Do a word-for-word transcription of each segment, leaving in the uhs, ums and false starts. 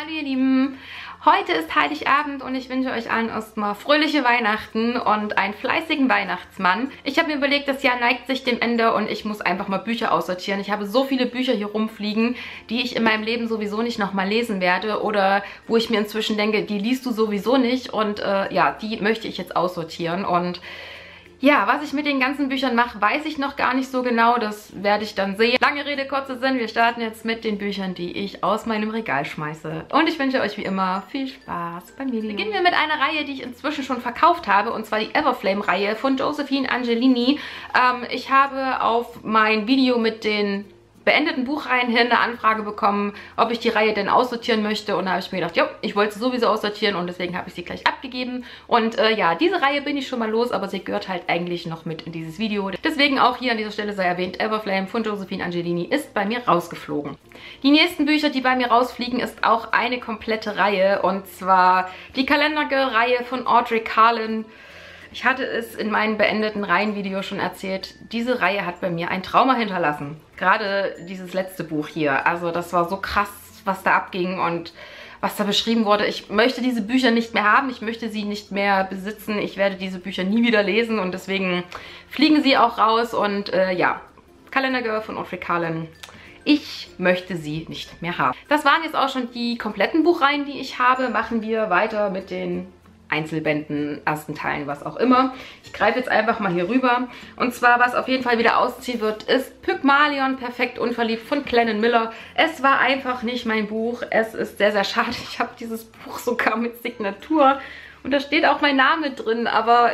Hallo ihr Lieben, heute ist Heiligabend und ich wünsche euch allen erstmal fröhliche Weihnachten und einen fleißigen Weihnachtsmann. Ich habe mir überlegt, das Jahr neigt sich dem Ende und ich muss einfach mal Bücher aussortieren. Ich habe so viele Bücher hier rumfliegen, die ich in meinem Leben sowieso nicht nochmal lesen werde oder wo ich mir inzwischen denke, die liest du sowieso nicht und äh, ja, die möchte ich jetzt aussortieren. Und ja, was ich mit den ganzen Büchern mache, weiß ich noch gar nicht so genau. Das werde ich dann sehen. Lange Rede, kurzer Sinn. Wir starten jetzt mit den Büchern, die ich aus meinem Regal schmeiße. Und ich wünsche euch wie immer viel Spaß beim Video. Beginnen wir mit einer Reihe, die ich inzwischen schon verkauft habe. Und zwar die Everflame-Reihe von Josephine Angelini. Ähm, ich habe auf mein Video mit den beendeten Buchreihen hin eine Anfrage bekommen, ob ich die Reihe denn aussortieren möchte. Und da habe ich mir gedacht, ja, ich wollte sie sowieso aussortieren und deswegen habe ich sie gleich abgegeben. Und äh, ja, diese Reihe bin ich schon mal los, aber sie gehört halt eigentlich noch mit in dieses Video. Deswegen auch hier an dieser Stelle sei erwähnt, Everflame von Josephine Angelini ist bei mir rausgeflogen. Die nächsten Bücher, die bei mir rausfliegen, ist auch eine komplette Reihe. Und zwar die Kalendergirl-Reihe von Audrey Carlin. Ich hatte es in meinem beendeten Reihenvideo schon erzählt, diese Reihe hat bei mir ein Trauma hinterlassen. Gerade dieses letzte Buch hier. Also das war so krass, was da abging und was da beschrieben wurde. Ich möchte diese Bücher nicht mehr haben, ich möchte sie nicht mehr besitzen. Ich werde diese Bücher nie wieder lesen und deswegen fliegen sie auch raus. Und äh, ja, Kalendergirl von Audrey Carlin. Ich möchte sie nicht mehr haben. Das waren jetzt auch schon die kompletten Buchreihen, die ich habe. Machen wir weiter mit den Einzelbänden, ersten Teilen, was auch immer. Ich greife jetzt einfach mal hier rüber. Und zwar, was auf jeden Fall wieder ausziehen wird, ist Pygmalion, perfekt unverliebt von Glennon Miller. Es war einfach nicht mein Buch. Es ist sehr, sehr schade. Ich habe dieses Buch sogar mit Signatur. Und da steht auch mein Name drin. Aber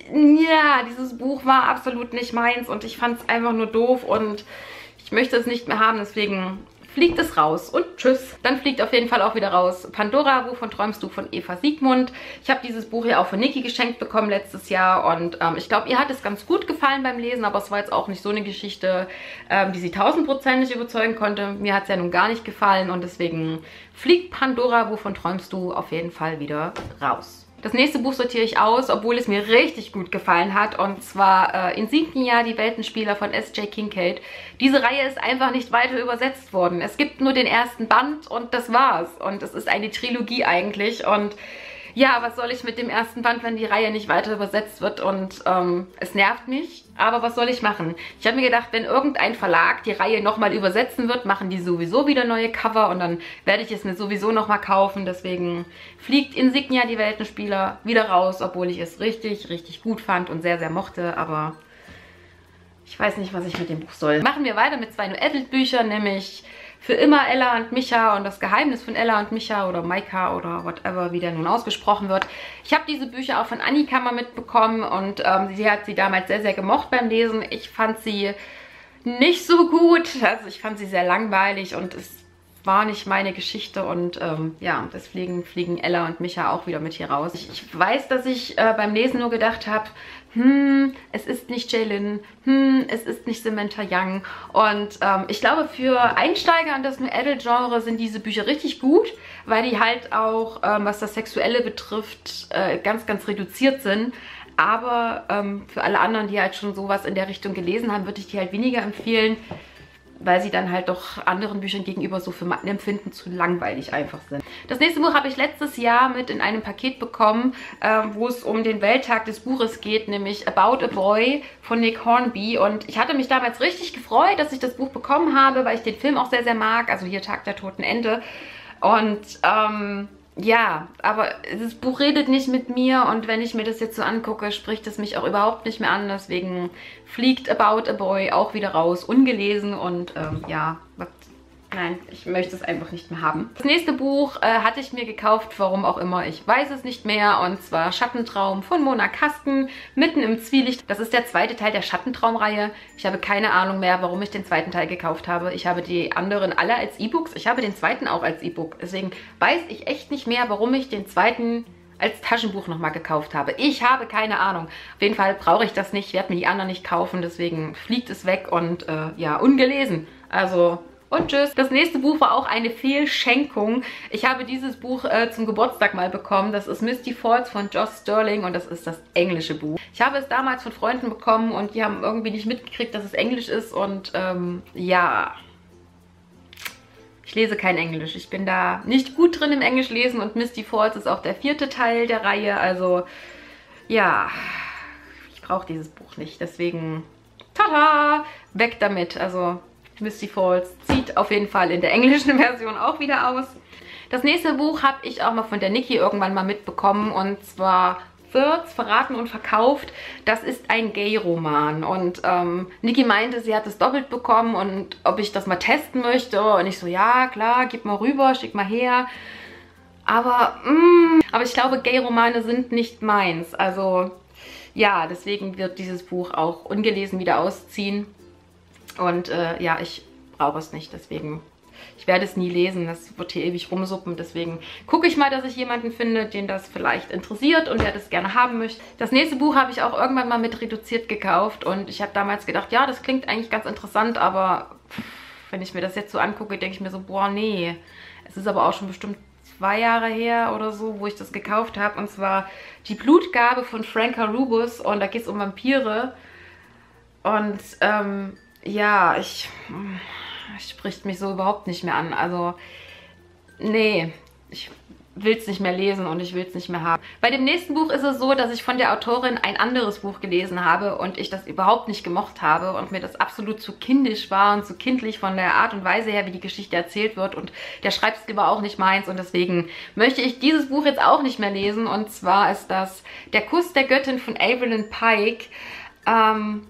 ja, dieses Buch war absolut nicht meins. Und ich fand es einfach nur doof. Und ich möchte es nicht mehr haben. Deswegen fliegt es raus und tschüss. Dann fliegt auf jeden Fall auch wieder raus Pandora, wovon träumst du, von Eva Siegmund. Ich habe dieses Buch ja auch von Niki geschenkt bekommen letztes Jahr und ähm, ich glaube, ihr hat es ganz gut gefallen beim Lesen, aber es war jetzt auch nicht so eine Geschichte, ähm, die sie tausendprozentig überzeugen konnte. Mir hat es ja nun gar nicht gefallen und deswegen fliegt Pandora, wovon träumst du, auf jeden Fall wieder raus. Das nächste Buch sortiere ich aus, obwohl es mir richtig gut gefallen hat. Und zwar äh, Insignia, die Weltenspieler von S J Kincaid. Diese Reihe ist einfach nicht weiter übersetzt worden. Es gibt nur den ersten Band und das war's. Und es ist eine Trilogie eigentlich. Und ja, was soll ich mit dem ersten Band, wenn die Reihe nicht weiter übersetzt wird? Und ähm, es nervt mich. Aber was soll ich machen? Ich habe mir gedacht, wenn irgendein Verlag die Reihe nochmal übersetzen wird, machen die sowieso wieder neue Cover und dann werde ich es mir sowieso nochmal kaufen. Deswegen fliegt Insignia, die Weltenspieler, wieder raus, obwohl ich es richtig, richtig gut fand und sehr, sehr mochte. Aber ich weiß nicht, was ich mit dem Buch soll. Machen wir weiter mit zwei New Adult Büchern, nämlich Für immer Ella und Micha und das Geheimnis von Ella und Micha oder Maika oder whatever, wie der nun ausgesprochen wird. Ich habe diese Bücher auch von Annika mal mitbekommen und ähm, sie hat sie damals sehr, sehr gemocht beim Lesen. Ich fand sie nicht so gut, also ich fand sie sehr langweilig und es war nicht meine Geschichte und ähm, ja, deswegen fliegen Ella und Micha auch wieder mit hier raus. Ich, ich weiß, dass ich äh, beim Lesen nur gedacht habe, hm, es ist nicht Jaylin, hm, es ist nicht Samantha Young. Und ähm, ich glaube, für Einsteiger in das New Adult Genre sind diese Bücher richtig gut, weil die halt auch, ähm, was das Sexuelle betrifft, äh, ganz, ganz reduziert sind. Aber ähm, für alle anderen, die halt schon sowas in der Richtung gelesen haben, würde ich die halt weniger empfehlen, weil sie dann halt doch anderen Büchern gegenüber so für mein Empfinden zu langweilig einfach sind. Das nächste Buch habe ich letztes Jahr mit in einem Paket bekommen, äh, wo es um den Welttag des Buches geht, nämlich About a Boy von Nick Hornby. Und ich hatte mich damals richtig gefreut, dass ich das Buch bekommen habe, weil ich den Film auch sehr, sehr mag, also hier Tag der Toten Ente. Und ähm, ja, aber das Buch redet nicht mit mir und wenn ich mir das jetzt so angucke, spricht es mich auch überhaupt nicht mehr an. Deswegen fliegt About a Boy auch wieder raus, ungelesen und ähm, ja, nein, ich möchte es einfach nicht mehr haben. Das nächste Buch äh, hatte ich mir gekauft, warum auch immer, ich weiß es nicht mehr. Und zwar Schattentraum von Mona Kasten, mitten im Zwielicht. Das ist der zweite Teil der Schattentraum-Reihe. Ich habe keine Ahnung mehr, warum ich den zweiten Teil gekauft habe. Ich habe die anderen alle als E-Books. Ich habe den zweiten auch als E-Book. Deswegen weiß ich echt nicht mehr, warum ich den zweiten als Taschenbuch nochmal gekauft habe. Ich habe keine Ahnung. Auf jeden Fall brauche ich das nicht. Ich werde mir die anderen nicht kaufen. Deswegen fliegt es weg und äh, ja, ungelesen. Also und tschüss. Das nächste Buch war auch eine Fehlschenkung. Ich habe dieses Buch äh, zum Geburtstag mal bekommen. Das ist Misty Falls von Joss Sterling und das ist das englische Buch. Ich habe es damals von Freunden bekommen und die haben irgendwie nicht mitgekriegt, dass es Englisch ist und ähm, ja, Ich lese kein Englisch. Ich bin da nicht gut drin im Englisch lesen und Misty Falls ist auch der vierte Teil der Reihe. Also, ja, ich brauche dieses Buch nicht. Deswegen, tada, weg damit. Also, Misty Falls zieht auf jeden Fall in der englischen Version auch wieder aus. Das nächste Buch habe ich auch mal von der Niki irgendwann mal mitbekommen und zwar Thirds, Verraten und Verkauft. Das ist ein Gay-Roman und ähm, Niki meinte, sie hat es doppelt bekommen und ob ich das mal testen möchte und ich so, ja klar, gib mal rüber, schick mal her. Aber, mh, aber ich glaube, Gay-Romane sind nicht meins. Also ja, deswegen wird dieses Buch auch ungelesen wieder ausziehen und äh, ja, ich brauche es nicht, deswegen... Ich werde es nie lesen, das wird hier ewig rumsuppen, deswegen gucke ich mal, dass ich jemanden finde, den das vielleicht interessiert und der das gerne haben möchte. Das nächste Buch habe ich auch irgendwann mal mit reduziert gekauft und ich habe damals gedacht, ja, das klingt eigentlich ganz interessant, aber wenn ich mir das jetzt so angucke, denke ich mir so, boah, nee. Es ist aber auch schon bestimmt zwei Jahre her oder so, wo ich das gekauft habe und zwar Die Blutgabe von Franka Rubus und da geht es um Vampire und ähm, ja, ich... spricht mich so überhaupt nicht mehr an. Also, nee, ich will es nicht mehr lesen und ich will es nicht mehr haben. Bei dem nächsten Buch ist es so, dass ich von der Autorin ein anderes Buch gelesen habe und ich das überhaupt nicht gemocht habe und mir das absolut zu kindisch war und zu kindlich von der Art und Weise her, wie die Geschichte erzählt wird und der Schreibstil war auch nicht meins und deswegen möchte ich dieses Buch jetzt auch nicht mehr lesen und zwar ist das Der Kuss der Göttin von Evelyn Pike. Ähm,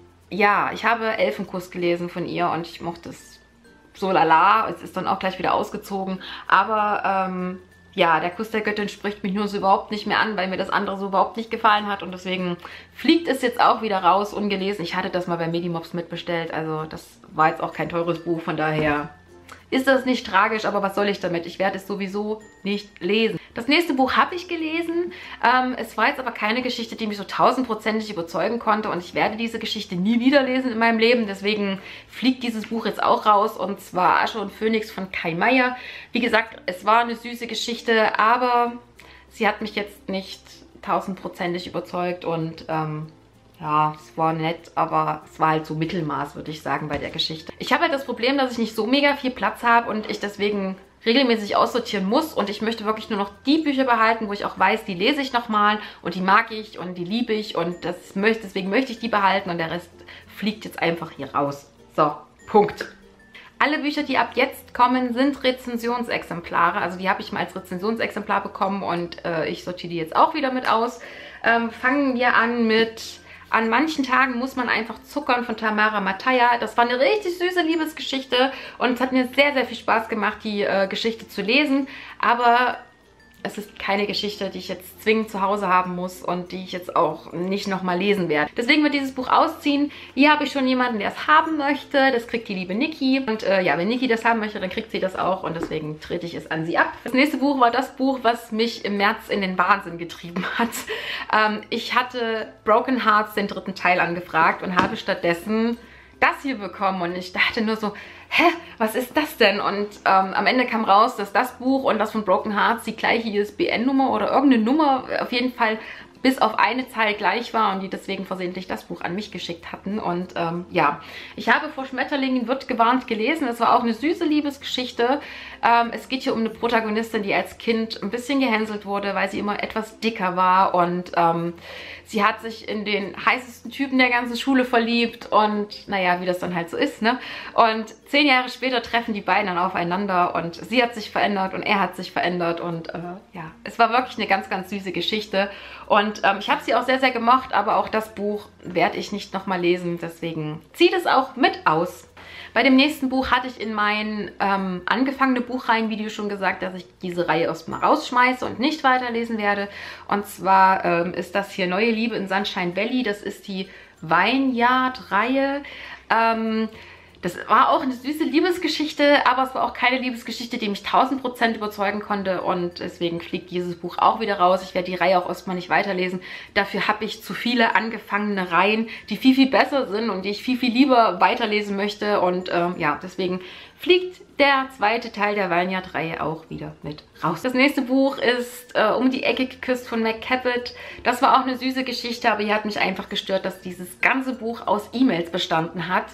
ja, ich habe Elfenkuss gelesen von ihr und ich mochte es so lala, es ist dann auch gleich wieder ausgezogen, aber ähm, ja, Der Kuss der Göttin spricht mich nur so überhaupt nicht mehr an, weil mir das andere so überhaupt nicht gefallen hat und deswegen fliegt es jetzt auch wieder raus, ungelesen. Ich hatte das mal bei Medimobs mitbestellt, also das war jetzt auch kein teures Buch, von daher ist das nicht tragisch, aber was soll ich damit? Ich werde es sowieso nicht lesen. Das nächste Buch habe ich gelesen. Ähm, es war jetzt aber keine Geschichte, die mich so tausendprozentig überzeugen konnte und ich werde diese Geschichte nie wieder lesen in meinem Leben. Deswegen fliegt dieses Buch jetzt auch raus und zwar Asche und Phönix von Kai Meier. Wie gesagt, es war eine süße Geschichte, aber sie hat mich jetzt nicht tausendprozentig überzeugt und ähm, ja, es war nett, aber es war halt so Mittelmaß, würde ich sagen, bei der Geschichte. Ich habe halt das Problem, dass ich nicht so mega viel Platz habe und ich deswegen regelmäßig aussortieren muss und ich möchte wirklich nur noch die Bücher behalten, wo ich auch weiß, die lese ich nochmal und die mag ich und die liebe ich und das möchte, deswegen möchte ich die behalten und der Rest fliegt jetzt einfach hier raus. So, Punkt. Alle Bücher, die ab jetzt kommen, sind Rezensionsexemplare. Also die habe ich mal als Rezensionsexemplar bekommen und äh, ich sortiere die jetzt auch wieder mit aus. Ähm, fangen wir an mit An manchen Tagen muss man einfach zuckern von Tamara Mataya. Das war eine richtig süße Liebesgeschichte und es hat mir sehr, sehr viel Spaß gemacht, die äh, Geschichte zu lesen. Aber es ist keine Geschichte, die ich jetzt zwingend zu Hause haben muss und die ich jetzt auch nicht nochmal lesen werde. Deswegen wird dieses Buch ausziehen. Hier habe ich schon jemanden, der es haben möchte. Das kriegt die liebe Niki. Und äh, ja, wenn Niki das haben möchte, dann kriegt sie das auch und deswegen trete ich es an sie ab. Das nächste Buch war das Buch, was mich im März in den Wahnsinn getrieben hat. Ähm, ich hatte Broken Hearts, den dritten Teil, angefragt und habe stattdessen das hier bekommen und ich dachte nur so, hä, was ist das denn? Und ähm, am Ende kam raus, dass das Buch und das von Broken Hearts die gleiche I S B N-Nummer oder irgendeine Nummer auf jeden Fall bis auf eine Zahl gleich war und die deswegen versehentlich das Buch an mich geschickt hatten. Und ähm, ja, ich habe Vor Schmetterlingen wird gewarnt gelesen. Es war auch eine süße Liebesgeschichte. Ähm, es geht hier um eine Protagonistin, die als Kind ein bisschen gehänselt wurde, weil sie immer etwas dicker war und ähm, sie hat sich in den heißesten Typen der ganzen Schule verliebt und naja, wie das dann halt so ist, ne? Und zehn Jahre später treffen die beiden dann aufeinander und sie hat sich verändert und er hat sich verändert und äh, ja, es war wirklich eine ganz, ganz süße Geschichte und ähm, ich habe sie auch sehr, sehr gemocht, aber auch das Buch werde ich nicht nochmal lesen, deswegen zieht es auch mit aus. Bei dem nächsten Buch hatte ich in mein ähm, angefangene Buchreihen-Video schon gesagt, dass ich diese Reihe erstmal rausschmeiße und nicht weiterlesen werde. Und zwar ähm, ist das hier Neue Liebe in Sunshine Valley. Das ist die Vineyard-Reihe. Ähm, das war auch eine süße Liebesgeschichte, aber es war auch keine Liebesgeschichte, die mich tausend Prozent überzeugen konnte. Und deswegen fliegt dieses Buch auch wieder raus. Ich werde die Reihe auch erstmal nicht weiterlesen. Dafür habe ich zu viele angefangene Reihen, die viel, viel besser sind und die ich viel, viel lieber weiterlesen möchte. Und ähm, ja, deswegen fliegt der zweite Teil der Vineyard-Reihe auch wieder mit raus. Das nächste Buch ist äh, Um die Ecke geküsst von Meg Cabot. Das war auch eine süße Geschichte, aber hier hat mich einfach gestört, dass dieses ganze Buch aus E-Mails bestanden hat.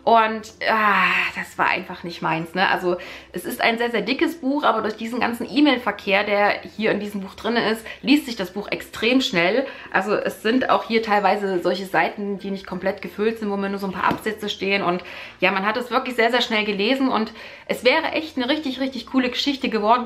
Und ah, das war einfach nicht meins, ne? Also es ist ein sehr, sehr dickes Buch, aber durch diesen ganzen E-Mail-Verkehr, der hier in diesem Buch drin ist, liest sich das Buch extrem schnell. Also es sind auch hier teilweise solche Seiten, die nicht komplett gefüllt sind, wo mir nur so ein paar Absätze stehen. Und ja, man hat es wirklich sehr, sehr schnell gelesen und es wäre echt eine richtig, richtig coole Geschichte geworden.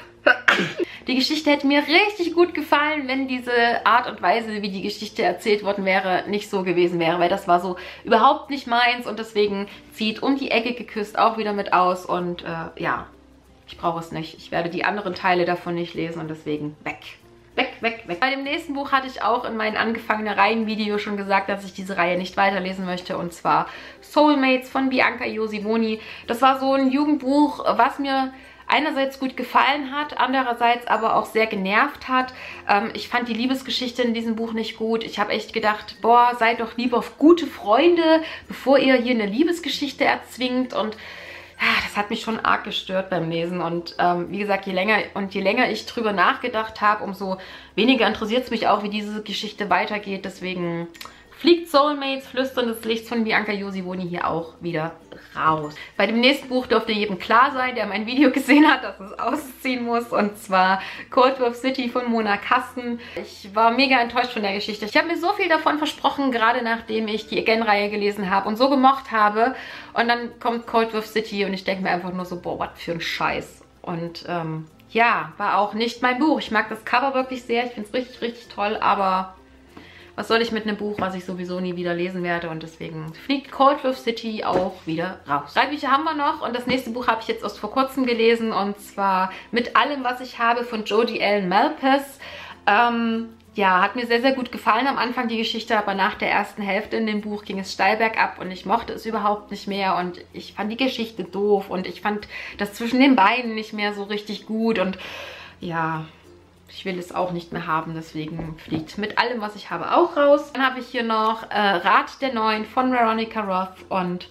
Die Geschichte hätte mir richtig gut gefallen, wenn diese Art und Weise, wie die Geschichte erzählt worden wäre, nicht so gewesen wäre, weil das war so überhaupt nicht meins und deswegen zieht um die Ecke geküsst auch wieder mit aus und äh, ja, ich brauche es nicht. Ich werde die anderen Teile davon nicht lesen und deswegen weg. Weg, weg, weg. Bei dem nächsten Buch hatte ich auch in meinem angefangenen Reihenvideo schon gesagt, dass ich diese Reihe nicht weiterlesen möchte und zwar Soulmates von Bianca Josimoni. Das war so ein Jugendbuch, was mir einerseits gut gefallen hat, andererseits aber auch sehr genervt hat. Ähm, ich fand die Liebesgeschichte in diesem Buch nicht gut. Ich habe echt gedacht, boah, seid doch lieber gute Freunde, bevor ihr hier eine Liebesgeschichte erzwingt. Und ja, das hat mich schon arg gestört beim Lesen. Und ähm, wie gesagt, je länger und je länger ich drüber nachgedacht habe, umso weniger interessiert es mich auch, wie diese Geschichte weitergeht. Deswegen fliegt Soulmates, Flüstern des Lichts von Bianca Josimoni hier auch wieder raus. Bei dem nächsten Buch dürfte jedem klar sein, der mein Video gesehen hat, dass es ausziehen muss. Und zwar Coldworth City von Mona Kasten. Ich war mega enttäuscht von der Geschichte. Ich habe mir so viel davon versprochen, gerade nachdem ich die Again-Reihe gelesen habe und so gemocht habe. Und dann kommt Coldworth City und ich denke mir einfach nur so, boah, was für ein Scheiß. Und ähm, ja, war auch nicht mein Buch. Ich mag das Cover wirklich sehr. Ich finde es richtig, richtig toll, aber was soll ich mit einem Buch, was ich sowieso nie wieder lesen werde? Und deswegen fliegt Coldworth City auch wieder raus. Drei Bücher haben wir noch und das nächste Buch habe ich jetzt erst vor kurzem gelesen. Und zwar Mit allem, was ich habe von Jodi Ellen Malpass. Ähm, ja, hat mir sehr, sehr gut gefallen am Anfang die Geschichte, aber nach der ersten Hälfte in dem Buch ging es steil bergab und ich mochte es überhaupt nicht mehr. Und ich fand die Geschichte doof und ich fand das zwischen den Beinen nicht mehr so richtig gut. Und ja, ich will es auch nicht mehr haben, deswegen fliegt Mit allem, was ich habe, auch raus. Dann habe ich hier noch äh, Rat der Neuen von Veronica Roth und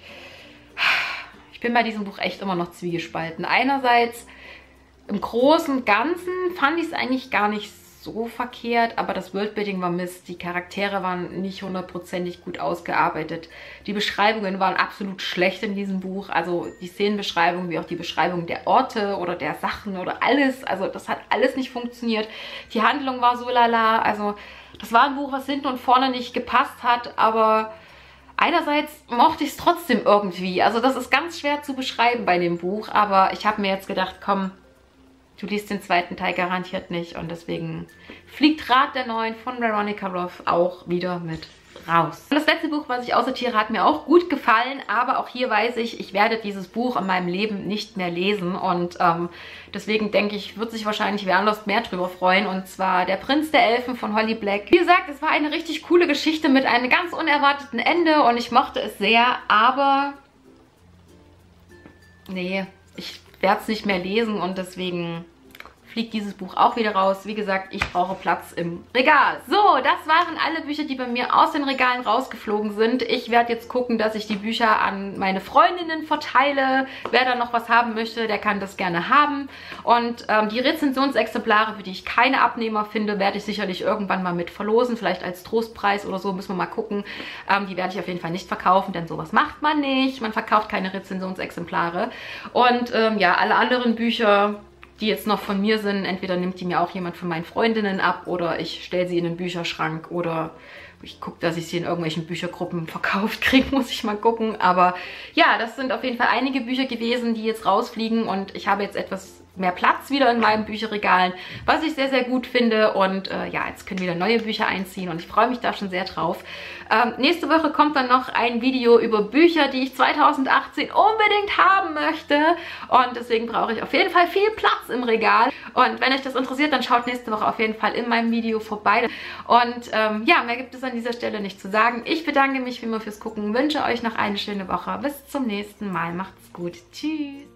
ich bin bei diesem Buch echt immer noch zwiegespalten. Einerseits im Großen und Ganzen fand ich es eigentlich gar nicht so verkehrt, aber das Worldbuilding war Mist. Die Charaktere waren nicht hundertprozentig gut ausgearbeitet. Die Beschreibungen waren absolut schlecht in diesem Buch. Also die Szenenbeschreibung wie auch die Beschreibung der Orte oder der Sachen oder alles. Also das hat alles nicht funktioniert. Die Handlung war so lala. Also das war ein Buch, was hinten und vorne nicht gepasst hat, aber einerseits mochte ich es trotzdem irgendwie. Also das ist ganz schwer zu beschreiben bei dem Buch, aber ich habe mir jetzt gedacht, komm, du liest den zweiten Teil garantiert nicht und deswegen fliegt Rat der Neuen von Veronica Roth auch wieder mit raus. Und das letzte Buch, was ich aussortiere, hat mir auch gut gefallen, aber auch hier weiß ich, ich werde dieses Buch in meinem Leben nicht mehr lesen und ähm, deswegen denke ich, wird sich wahrscheinlich wer anders mehr drüber freuen und zwar Der Prinz der Elfen von Holly Black. Wie gesagt, es war eine richtig coole Geschichte mit einem ganz unerwarteten Ende und ich mochte es sehr, aber nee, ich werde es nicht mehr lesen und deswegen fliegt dieses Buch auch wieder raus. Wie gesagt, ich brauche Platz im Regal. So, das waren alle Bücher, die bei mir aus den Regalen rausgeflogen sind. Ich werde jetzt gucken, dass ich die Bücher an meine Freundinnen verteile. Wer da noch was haben möchte, der kann das gerne haben. Und ähm, die Rezensionsexemplare, für die ich keine Abnehmer finde, werde ich sicherlich irgendwann mal mit verlosen. Vielleicht als Trostpreis oder so, müssen wir mal gucken. Ähm, die werde ich auf jeden Fall nicht verkaufen, denn sowas macht man nicht. Man verkauft keine Rezensionsexemplare. Und ähm, ja, alle anderen Bücher, die jetzt noch von mir sind, entweder nimmt die mir auch jemand von meinen Freundinnen ab oder ich stelle sie in den Bücherschrank oder ich gucke, dass ich sie in irgendwelchen Büchergruppen verkauft kriege, muss ich mal gucken. Aber ja, das sind auf jeden Fall einige Bücher gewesen, die jetzt rausfliegen und ich habe jetzt etwas mehr Platz wieder in meinen Bücherregalen, was ich sehr, sehr gut finde. Und äh, ja, jetzt können wieder neue Bücher einziehen und ich freue mich da schon sehr drauf. Ähm, nächste Woche kommt dann noch ein Video über Bücher, die ich zweitausendachtzehn unbedingt haben möchte. Und deswegen brauche ich auf jeden Fall viel Platz im Regal. Und wenn euch das interessiert, dann schaut nächste Woche auf jeden Fall in meinem Video vorbei. Und ähm, ja, mehr gibt es an dieser Stelle nicht zu sagen. Ich bedanke mich wie immer fürs Gucken, wünsche euch noch eine schöne Woche. Bis zum nächsten Mal. Macht's gut. Tschüss.